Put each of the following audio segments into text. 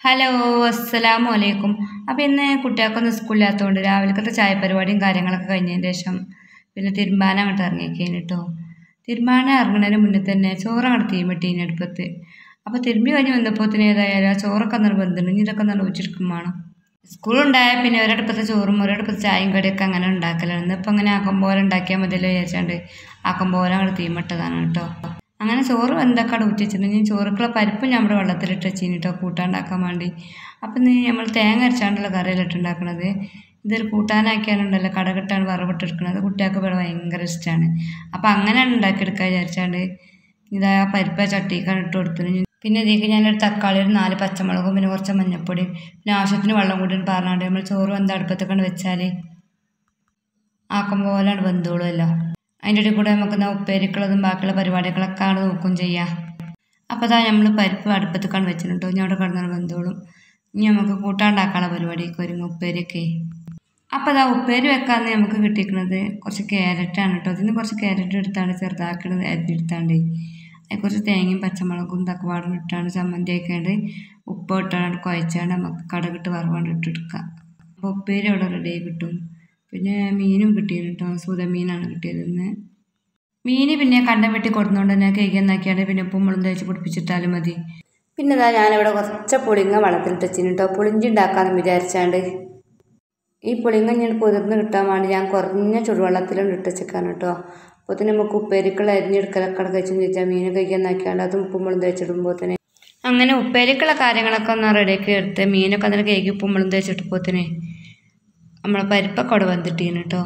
Hello അസ്സലാമു അലൈക്കും. അപ്പോൾ ഇന്ന് കുട്ടികൾക്കൊന്നും സ്കൂളില്ലാത്തതുകൊണ്ട് രാവിലത്തെ ചായ പരിപാടിയും കാര്യങ്ങളൊക്കെ കഴിഞ്ഞതിന് ശേഷം പിന്നെ തിരുമ്പാൻ അങ്ങോട്ട് ഇറങ്ങിയേക്കേന് കേട്ടോ. തിരുമ്പാൻ ഇറങ്ങുന്നതിന് മുന്നേ തന്നെ ചോറ് അങ്ങോട്ട് തീമിട്ടീന് അടുപ്പത്ത്. അപ്പോൾ തിരുമ്പി കഴിഞ്ഞ് വന്നപ്പോഴത്തേന് ഏതായാലും ആ ചോറൊക്കെ ഒന്ന് വെന്തിട്ടുണ്ട്. ഇനി ഇതൊക്കെ ഒന്ന് ഊറ്റിയെടുക്കും വേണം. സ്കൂളുണ്ടായാൽ പിന്നെ ഒരിടപ്പത്തെ ചോറും ഒരിടപ്പത്തെ ചായയും കടിയൊക്കെ അങ്ങനെ ഉണ്ടാക്കലാണ്. ഇന്നിപ്പോൾ അങ്ങനെ ആക്കം പോലെ ഉണ്ടാക്കിയാൽ മതിയല്ലോ വിചാരിച്ചാണ്ട് ആക്കം പോലെ അങ്ങോട്ട് തീമിട്ടതാണ് കേട്ടോ. അങ്ങനെ ചോറ് വെന്തൊക്കെ ഊറ്റി വെച്ചിട്ടുണ്ടെങ്കിൽ ചോറുക്കുള്ള പരിപ്പ് നമ്മുടെ വെള്ളത്തിലിട്ട് വെച്ചിന് കേട്ടോ കൂട്ടാണ്ടാക്കാൻ വേണ്ടി. അപ്പം നീ നമ്മൾ തേങ്ങ അരച്ചാണ്ടുള്ള കറിയിലിട്ട് ഉണ്ടാക്കണത്. ഇതൊരു കൂട്ടാനാക്കിയാലുണ്ടല്ലോ കടകിട്ടാണ് വറവിട്ടെടുക്കണത്. കുട്ടികൾക്ക് ഇവിടെ ഭയങ്കര ഇഷ്ടമാണ്. അപ്പം അങ്ങനെയാണ് ഉണ്ടാക്കിയെടുക്കുക വിചാരിച്ചാണ്ട് ഇതാ പരിപ്പ് ചട്ടിക്കാണ് ഇട്ട് കൊടുത്തത്. പിന്നെ ഇതിലേക്ക് ഞാനൊരു തക്കാളി, ഒരു 4 പച്ചമുളകും, പിന്നെ കുറച്ച് മഞ്ഞൾപ്പൊടി, പിന്നെ ആവശ്യത്തിന് വെള്ളം കൂടി പറഞ്ഞാണ്ട് നമ്മൾ ചോറ് വെന്ത അടുപ്പത്തൊക്കെ വെച്ചാൽ ആക്കം പോലെയാണ് വെന്തോളുമല്ലോ. അതിൻ്റെ ഇടയിൽ കൂടെ നമുക്ക് ഉപ്പേരിക്കുള്ളതും ബാക്കിയുള്ള പരിപാടികളൊക്കെ ആണ് നോക്കും ചെയ്യാം. അപ്പോൾ അതാ നമ്മൾ പരിപ്പ് അടുപ്പത്തേക്കാണ് വെച്ചിട്ടുണ്ടോ. ഇനി അവിടെ കിടന്നാൽ വെന്തോളും. ഇനി നമുക്ക് കൂട്ടാണ്ടാക്കാനുള്ള പരിപാടിയൊക്കെ ഒരുങ്ങും ഉപ്പേരിയൊക്കെ. അപ്പോൾ അതാ ഉപ്പേരി വെക്കാമെന്ന് നമുക്ക് കിട്ടിയിരിക്കുന്നത് കുറച്ച് ക്യാരറ്റാണ് കേട്ടോ. അതിന് കുറച്ച് ക്യാരറ്റ് എടുത്താണ്ട് ചെറുതാക്കിയിട്ട് അരിഞ്ഞെടുത്താണ്ട് അതിനെക്കുറിച്ച് തേങ്ങയും പച്ചമുളകും തക്കവാടും ഇട്ടാണ്ട് ചമ്മന്തി ആക്കിയാണ്ട് ഉപ്പ് ഇട്ടാണ്ട് കുഴച്ചാണ്ട് നമുക്ക് കടകിട്ട് വറവാണ്ട് ഇട്ടെടുക്കാം. അപ്പോൾ ഉപ്പേരി അവിടെ റെഡിയായി കിട്ടും. പിന്നെ മീനും കിട്ടിയത് കേട്ടോ. സൂതമീനാണ് കിട്ടിയത് ഇന്ന്. മീൻ പിന്നെ കണ്ടം വെട്ടി കൊടുത്തുകൊണ്ട് തന്നെ കേക്ക് എന്നാക്കിയാണ്ട് പിന്നെ ഉപ്പും മുളകും തേച്ച് പിടിപ്പിച്ചിട്ടാലും മതി. പിന്നെ ഇതാ ഞാനിവിടെ കുറച്ച് പുളിങ്ങ വെള്ളത്തിലിട്ട് വെച്ചിന് കേട്ടോ. പുളിഞ്ചി ഉണ്ടാക്കാമെന്ന് വിചാരിച്ചാണ്ട് ഈ പുളിങ്ങ ഞാൻ പൊതിർന്ന് കിട്ടാൻ വേണ്ടി ഞാൻ കുറഞ്ഞ ചുടുവെള്ളത്തിലും ഇട്ട് വെച്ചേക്കാണ് കേട്ടോ. അപ്പോൾ തന്നെ നമുക്ക് ഉപ്പേരിക്കുള്ള അരിഞ്ഞെടുക്കലൊക്കെ കഴിച്ചെന്ന് ചോദിച്ചാൽ മീൻ കഴിക്കാന്നാക്കിയാണ്ട് അതും ഉപ്പും മുളകും തേച്ചിടുമ്പോൾ തന്നെ അങ്ങനെ ഉപ്പേരിക്കുള്ള കാര്യങ്ങളൊക്കെ ഒന്ന് റെഡിയാക്കി എടുത്ത് മീനൊക്കെ അതിന് കേക്ക് ഉപ്പും മുളകും തേച്ചിട്ടപ്പോൾ തന്നെ നമ്മളെ പരിപ്പൊക്കെ അവിടെ വന്നിട്ടീന് കേട്ടോ.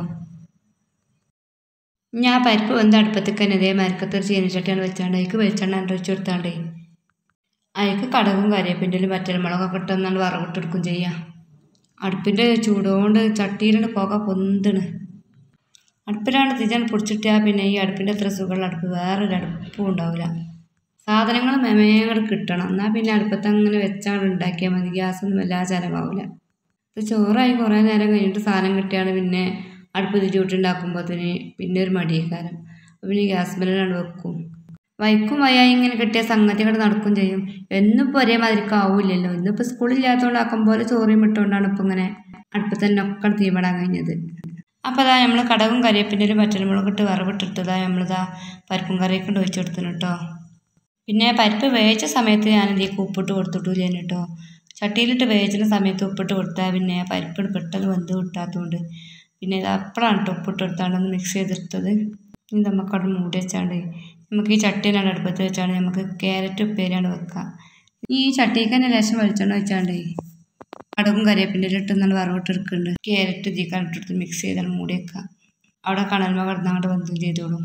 ഞാൻ പരിപ്പ് വെന്ത അടുപ്പത്തേക്ക് തന്നെ ഇതേ മരക്കത്തൊരു ചീനച്ചട്ടിയാണ് വെച്ചാണ്ട് അതിക്ക് വെളിച്ചെണ്ണ ഒഴിച്ച് കൊടുത്താണ്ടേ അതിക്ക് കടുകും കറിവേപ്പിൻ്റെലും വറ്റൽമുളകൊക്കെ ഇട്ടൊന്നാണ്ട് വറവിട്ടെടുക്കും ചെയ്യാം. അടുപ്പിൻ്റെ ചൂടുകൊണ്ട് ചട്ടിയിലുണ്ട് പുക പൊന്തണ്. അടുപ്പിലാണ് തിരിച്ചാണ് പൊടിച്ചിട്ടാൽ പിന്നെ ഈ അടുപ്പിൻ്റെ അത്ര സുഖമുള്ള അടുപ്പ് വേറൊരു അടുപ്പും ഉണ്ടാവില്ല. സാധനങ്ങൾ മെമേങ്ങോട്ട് കിട്ടണം. എന്നാൽ പിന്നെ അടുപ്പത്ത് അങ്ങനെ വെച്ചാണ്ട് ഉണ്ടാക്കിയാൽ മതി. ഗ്യാസൊന്നും വല്ലാതെ ചിലവാവില്ല. ഇത് ചോറായി കുറേ നേരം കഴിഞ്ഞിട്ട് സാധനം കിട്ടിയാണ് പിന്നെ അടുപ്പ് ചൂട്ടുണ്ടാക്കുമ്പോഴത്തേന് പിന്നെ ഒരു മടിയേക്കാരം. അപ്പോൾ പിന്നെ ഗ്യാസ് മേലാണ് വെക്കും. വൈക്കും വയ്യായി ഇങ്ങനെ കിട്ടിയ സംഗതികൾ നടക്കും ചെയ്യും. എന്നിപ്പോൾ ഒരേമാതിരിക്ക് ആവില്ലല്ലോ. ഇന്നിപ്പോൾ സ്കൂളില്ലാത്തതുകൊണ്ട് ആക്കും പോലെ ചോറിയും ഇട്ടുകൊണ്ടാണ് ഇപ്പം ഇങ്ങനെ അടുപ്പത്ത് തന്നെ ഒക്കെ തീമിടാൻ കഴിഞ്ഞത്. അപ്പോൾ അതാ നമ്മൾ കടകും കറിവേപ്പിൻ്റെലും വറ്റൽമുളകും ഇട്ട് വറവിട്ടെടുത്തതാ നമ്മളിതാ പരിപ്പും കറിയൊക്കെ ഉണ്ട് ഒഴിച്ചെടുത്തിന് കേട്ടോ. പിന്നെ പരിപ്പ് വേവിച്ച സമയത്ത് ഞാനിതേക്ക് ഉപ്പിട്ട് കൊടുത്തിട്ടില്ല കേട്ടോ. ചട്ടിയിലിട്ട് വേവിച്ചിന സമയത്ത് ഉപ്പിട്ട് കൊടുത്താൽ പിന്നെ പരിപ്പ് പെട്ടെന്ന് വെന്ത് കിട്ടാത്തതുകൊണ്ട് പിന്നെ ഇത് അപ്പോഴാണ് കേട്ടോ ഉപ്പിട്ട് കൊടുത്താണ്ടൊന്ന് മിക്സ് ചെയ്തെടുത്തത്. ഇനി നമുക്കവിടെ മൂടി വെച്ചാണ്ട് നമുക്ക് ഈ ചട്ടിയിലാണ് അടുപ്പത്ത് വെച്ചാണ്ട് നമുക്ക് ക്യാരറ്റ് ഉപ്പേരിയാണ് വെക്കാം. ഈ ചട്ടിക്ക് തന്നെ ലേശം വെളിച്ചെണ്ണ വെച്ചാണ്ട് കടുകും കറിവേപ്പിൻ്റെ ഇട്ടെന്നാണ് വറവിട്ടെടുക്കുന്നുണ്ട്. ക്യാരറ്റ് ഇതിക്കാൻ ഇട്ടെടുത്ത് മിക്സ് ചെയ്താണ് മൂടി വെക്കാം. അവിടെ കണൽമ കിടന്നങ്ങോട്ട് വെന്തും ചെയ്തോളും.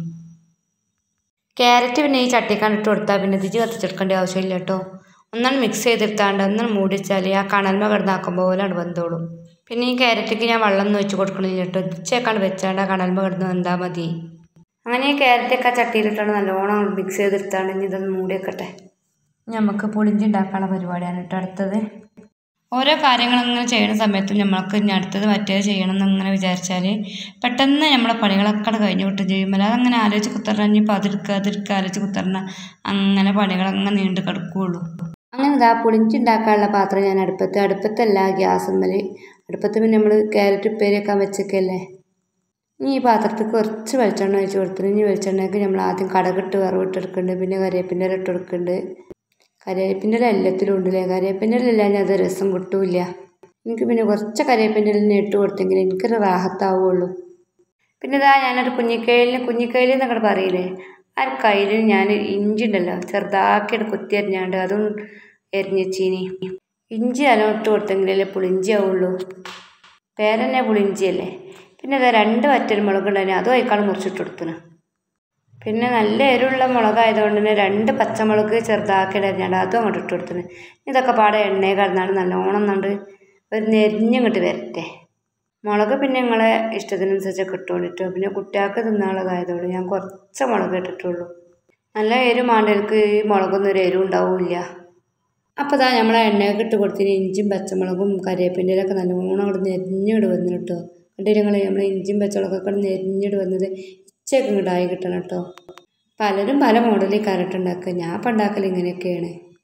ക്യാരറ്റ് പിന്നെ ഈ ചട്ടിക്കാണ് ഇട്ട് കൊടുത്താൽ പിന്നെ തിരിച്ച് കത്തിച്ചെടുക്കേണ്ട ആവശ്യമില്ല കേട്ടോ. ഒന്നാണ് മിക്സ് ചെയ്തെടുത്താണ്ട് ഒന്നാണ് മൂടി വെച്ചാൽ ആ കണൽമ കിടന്നാക്കുമ്പോൾ പോലെയാണ് വെന്തോളും. പിന്നെ ഈ ക്യാരറ്റിക്ക് ഞാൻ വെള്ളം ഒന്നും ഒഴിച്ച് കൊടുക്കണില്ല കേട്ടോ. ഉച്ചയൊക്കെയാണ് വെച്ചാണ്ട് ആ കണൽമ കിടന്ന് വെന്താൽ മതി. അങ്ങനെ ഈ ക്യാരറ്റൊക്കെ ആ ചട്ടിയിലിട്ടാണ് നല്ലോണം മിക്സ് ചെയ്തെടുത്താണ്ട് ഇനി ഇതൊന്ന് മൂടി വെക്കട്ടെ. നമുക്ക് പുളിഞ്ചി ഉണ്ടാക്കാനുള്ള പരിപാടിയാണ് കേട്ടോ അടുത്തത്. ഓരോ കാര്യങ്ങളിങ്ങനെ ചെയ്യുന്ന സമയത്തും നമ്മൾക്ക് ഇനി അടുത്തത് മറ്റേത് ചെയ്യണം എന്നിങ്ങനെ വിചാരിച്ചാൽ പെട്ടെന്ന് നമ്മളെ പണികളൊക്കെ കഴിഞ്ഞ് വിട്ടും ചെയ്യുമ്പോൾ അതങ്ങനെ ആലോചിച്ച് കുത്തറിഞ്ഞ ഇനിയിപ്പോൾ അതെടുക്കുക ആലോചിച്ച് കുത്തറിഞ്ഞ അങ്ങനെ പണികളങ്ങനെ നീണ്ട് കിടക്കുകയുള്ളൂ. അങ്ങനെ ഇതാ പുളിഞ്ചി ഉണ്ടാക്കാനുള്ള പാത്രം ഞാൻ അടുപ്പത്തല്ല ഗ്യാസുമ്മൽ. അടുപ്പത്ത് പിന്നെ നമ്മൾ ക്യാരറ്റ് ഉപ്പേരിയൊക്കെ വെച്ചൊക്കെയല്ലേ. ഇനി ഈ പാത്രത്തിൽ കുറച്ച് വെളിച്ചെണ്ണ ഒഴിച്ച് കൊടുത്തിട്ട് ഇനി വെളിച്ചെണ്ണയ്ക്ക് നമ്മൾ ആദ്യം കടകിട്ട് വറവിട്ടെടുക്കുന്നുണ്ട്. പിന്നെ കറിവേപ്പിൻ്റെ ഇല ഇട്ട് കൊടുക്കുന്നുണ്ട്. കറിവേപ്പിൻ്റെ ഇല എല്ലാത്തിലും ഉണ്ടല്ലേ. കറിവേപ്പിൻ്റെ ഇല ഇല്ലാഞ്ഞാൽ അത് രസം കിട്ടൂല. എനിക്ക് പിന്നെ കുറച്ച് കറിവേപ്പിൻ്റെ ഇല ഇട്ട് കൊടുത്തെങ്കിൽ എനിക്കൊരു റാഹത്താവുള്ളൂ. പിന്നെ ഇതാ ഞാനൊരു കുഞ്ഞിക്കൈലിൽ എന്നൊക്കെ പറയില്ലേ, ആ ഒരു കയ്യിൽ ഞാൻ ഇഞ്ചി ഉണ്ടല്ലോ ചെറുതാക്കിയിട്ട് കുത്തി അരിഞ്ഞാണ്ട് അതും എരിഞ്ഞിച്ചീനി. ഇഞ്ചി അലോട്ട് കൊടുത്തെങ്കിലല്ലേ പുളിഞ്ചി ആവുള്ളൂ. പേരെന്നെ പുളിഞ്ചിയല്ലേ. പിന്നെ ഇതാ 2 വറ്റൽമുളക് ഉണ്ടായിരുന്നു, അതും അതിക്കാൾ മുറിച്ചിട്ട് കൊടുത്തിന്. പിന്നെ നല്ല എരിവുള്ള മുളകായതുകൊണ്ട് തന്നെ 2 പച്ചമുളക് ചെറുതാക്കിയിട്ട് അരിഞ്ഞാണ്ട് അതും അങ്ങോട്ട് ഇട്ട് കൊടുത്തിന്. ഇതൊക്കെ പാടെ എണ്ണയിൽ കിടന്നാണ്ട് നല്ലോണം കണ്ട് ഒരു നെരിഞ്ഞിങ്ങോട്ട് വരട്ടെ. മുളക് പിന്നെ നിങ്ങളെ ഇഷ്ടത്തിനനുസരിച്ചൊക്കെ ഇട്ടുകൊണ്ടിട്ടോ. പിന്നെ കുട്ടികൾക്ക് തിന്നാനുള്ളതായതുകൊണ്ട് ഞാൻ കുറച്ച് മുളക് ഇട്ടിട്ടുള്ളൂ. നല്ല എരിവ് മാണ്ടവർക്ക് ഈ മുളകൊന്നും ഒരു എരിവ് ഉണ്ടാവില്ല. അപ്പോൾ ഇതാ നമ്മളെ എണ്ണയൊക്കെ ഇട്ട് കൊടുത്തിന് ഇഞ്ചിയും പച്ചമുളകും കറിവേപ്പിൻ്റെ ഇലയൊക്കെ നല്ലോണം അവിടെ നെരിഞ്ഞിട്ട് വന്നു കേട്ടോ. കണ്ടിട്ട് നമ്മൾ ഇഞ്ചിയും പച്ചമുളകൊക്കെ നെരിഞ്ഞിട്ട് വന്നത് ഇച്ചയൊക്കെ ഇങ്ങോട്ടായി കിട്ടണം കേട്ടോ. പലരും പല മോഡലിൽ കരട്ട് ഉണ്ടാക്കുക. ഞാൻ ഇപ്പം ഉണ്ടാക്കൽ ഇങ്ങനെയൊക്കെയാണ്.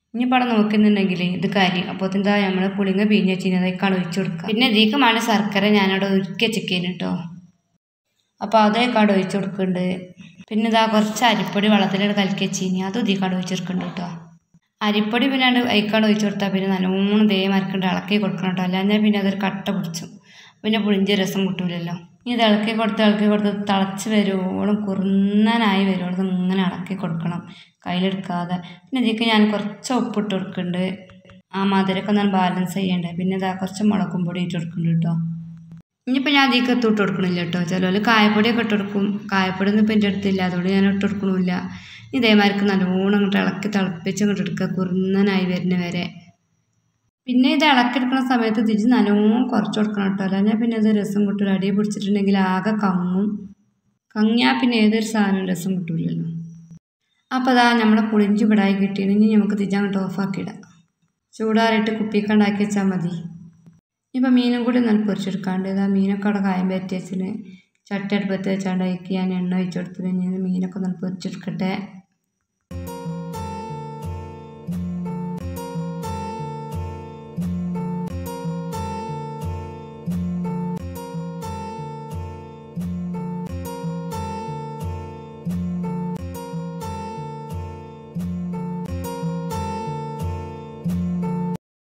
ഇനിയിപ്പോൾ അവിടെ നോക്കുന്നുണ്ടെങ്കിൽ ഇത് കാര്യം അപ്പോൾ എന്താ നമ്മൾ പുളിങ്ങ പിഴിഞ്ഞ് വെച്ചിന് അതൊക്കെ ഒഴിച്ചു കൊടുക്കുക. പിന്നെ ഇതിലേക്ക് വേണ്ട ശർക്കര ഞാനവിടെ ഉരുക്കി വെച്ചിരിക്കുന്നു കേട്ടോ. അപ്പോൾ അതൊക്കെ അവിടെ ഒഴിച്ചു കൊടുക്കുന്നുണ്ട്. പിന്നെ ഇതാ കുറച്ച് അരിപ്പൊടി വെള്ളത്തിലൂടെ കലക്കി വെച്ചിനി അതും ഇതിക്കാട് ഒഴിച്ചെടുക്കുന്നുണ്ട് കേട്ടോ. അരിപ്പൊടി പിന്നെ അയക്കാട് ഒഴിച്ചു കൊടുത്താൽ പിന്നെ നല്ലോണം മരക്കണ്ട് ഇളക്കി കൊടുക്കണം കേട്ടോ. അല്ലാഞ്ഞാൽ പിന്നെ അതൊരു കട്ട പിടിച്ചു പിന്നെ പുളിഞ്ചി രസം കിട്ടൂലല്ലോ. ഇത് ഇളക്കി കൊടുത്ത് തിളച്ച് വരുവോളം കുറുന്നനായി വരുവോളം ഇങ്ങനെ ഇളക്കി കൊടുക്കണം കയ്യിലെടുക്കാതെ. പിന്നെ ഇതിലേക്ക് ഞാൻ കുറച്ച് ഉപ്പിട്ട് കൊടുക്കുന്നുണ്ട്. ആ മധുരമൊക്കെ ഒന്ന് ബാലൻസ് ചെയ്യണ്ടേ. പിന്നെ ഇതാ കുറച്ച് മുളകും പൊടി ഇട്ട് കൊടുക്കുന്നുണ്ട് കേട്ടോ. ഇനിയിപ്പോൾ ഞാൻ അതിലേക്ക് ഇട്ട് കൊടുക്കണില്ല കേട്ടോ. ചിലവർ കായപ്പൊടിയൊക്കെ ഇട്ട് കൊടുക്കും. കായപ്പൊടി ഒന്നും ഇപ്പം എൻ്റെ അടുത്തില്ല, അതുകൊണ്ട് ഞാൻ ഇട്ട് കൊടുക്കണില്ല. ഇതേമാതിരിക്ക് നല്ലോണം അങ്ങോട്ട് ഇളക്കി തിളപ്പിച്ച് അങ്ങോട്ട് എടുക്കുക കുറുന്നനായി വരുന്ന വരെ. പിന്നെ ഇത് ഇളക്കിയെടുക്കുന്ന സമയത്ത് തിരിച്ച് നല്ലോണം കുറച്ച് കൊടുക്കണം കേട്ടോ. അല്ലെങ്കിൽ പിന്നെ അത് രസം കിട്ടില്ല. അടിയെ പിടിച്ചിട്ടുണ്ടെങ്കിൽ ആകെ കങ്ങിയാൽ പിന്നെ ഏതൊരു സാധനം രസം കിട്ടില്ലല്ലോ. അപ്പോൾ അതാ നമ്മളെ പുളിഞ്ചി വിടായി കിട്ടിയിട്ടുണ്ടെങ്കിൽ നമുക്ക് തിരിച്ച് അങ്ങോട്ട് ഓഫാക്കിയിടാം. ചൂടാറിയിട്ട് കുപ്പിയൊക്കെ ഉണ്ടാക്കി വെച്ചാൽ മതി. ഇപ്പം മീനും കൂടി നല്ല പൊരിച്ചെടുക്കാണ്ട് ഇതാ മീനൊക്കെ അവിടെ കായം പറ്റി വെച്ചിന് ചട്ടി അടുപ്പത്ത് വെച്ചാണ്ട് അതിലേക്ക് ഞാൻ എണ്ണ ഒഴിച്ച് കൊടുത്തിട്ട് മീനൊക്കെ നല്ല പൊരിച്ചെടുക്കട്ടെ.